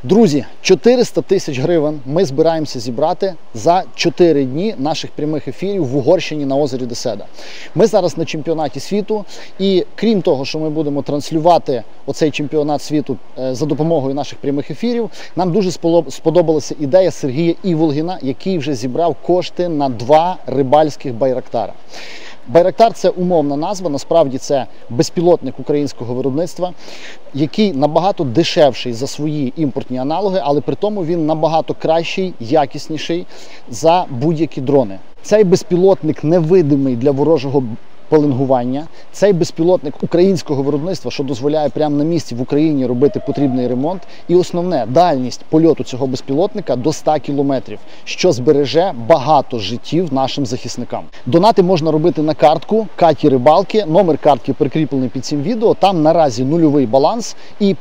Друзі, 400 тисяч гривень ми збираємося зібрати за 4 дні наших прямих ефірів в Угорщині на озері Деседа. Ми зараз на чемпіонаті світу і крім того, що ми будемо транслювати оцей чемпіонат світу за допомогою наших прямих ефірів, нам дуже сподобалася ідея Сергія Іволгіна, який вже зібрав кошти на 2 рибальських байрактара. Байрактар – це умовна назва, насправді це безпілотник українського виробництва, який набагато дешевший за свої імпортні аналоги, але при тому він набагато кращий, якісніший за будь-які дрони. Цей безпілотник невидимий для ворожого пеленгування. Цей безпілотник українського виробництва, що дозволяє прямо на місці в Україні робити потрібний ремонт. І основне, дальність польоту цього безпілотника до 100 кілометрів, що збереже багато життів нашим захисникам. Донати можна робити на картку Каті Рибалки. Номер картки прикріплений під цим відео. Там наразі нульовий баланс. І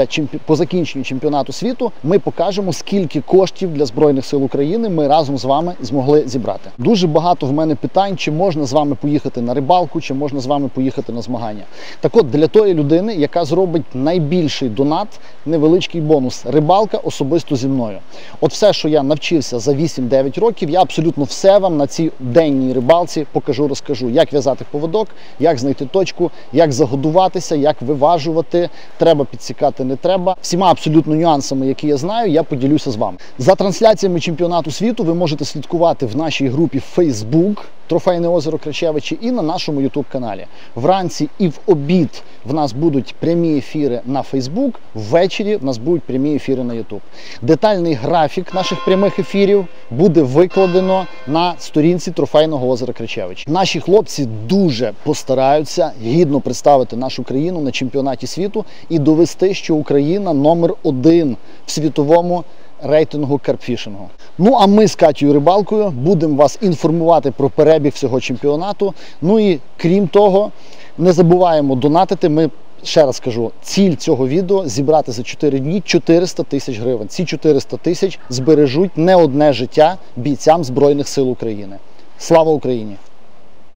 по закінченню чемпіонату світу ми покажемо, скільки коштів для Збройних сил України ми разом з вами змогли зібрати. Дуже багато в мене питань, чи можна з вами поїхати на рибалку, чи можна з вами поїхати на змагання. Так от, для тої людини, яка зробить найбільший донат, невеличкий бонус – рибалка особисто зі мною. От все, що я навчився за 8-9 років, я абсолютно все вам на цій денній рибалці покажу, розкажу. Як в'язати поводок, як знайти точку, як загодуватися, як виважувати, треба підсікати, не треба. Всіма абсолютно нюансами, які я знаю, я поділюся з вами. За трансляціями чемпіонату світу ви можете слідкувати в нашій групі Facebook «Трофейне озеро Кричевичі» і на нашому YouTube-каналі. Вранці і в обід в нас будуть прямі ефіри на Facebook, ввечері в нас будуть прямі ефіри на YouTube. Детальний графік наших прямих ефірів буде викладено на сторінці Трофейного озера Кричевичі. Наші хлопці дуже постараються гідно представити нашу країну на чемпіонаті світу і довести, що Україна номер 1 в світовому рейтингу карпфішингу. Ну а ми з Катєю Рибалкою будемо вас інформувати про перебіг всього чемпіонату. Ну і крім того, не забуваємо донатити. Ми, ще раз кажу, ціль цього відео – зібрати за 4 дні 400 тисяч гривень. Ці 400 тисяч збережуть не одне життя бійцям Збройних сил України. Слава Україні!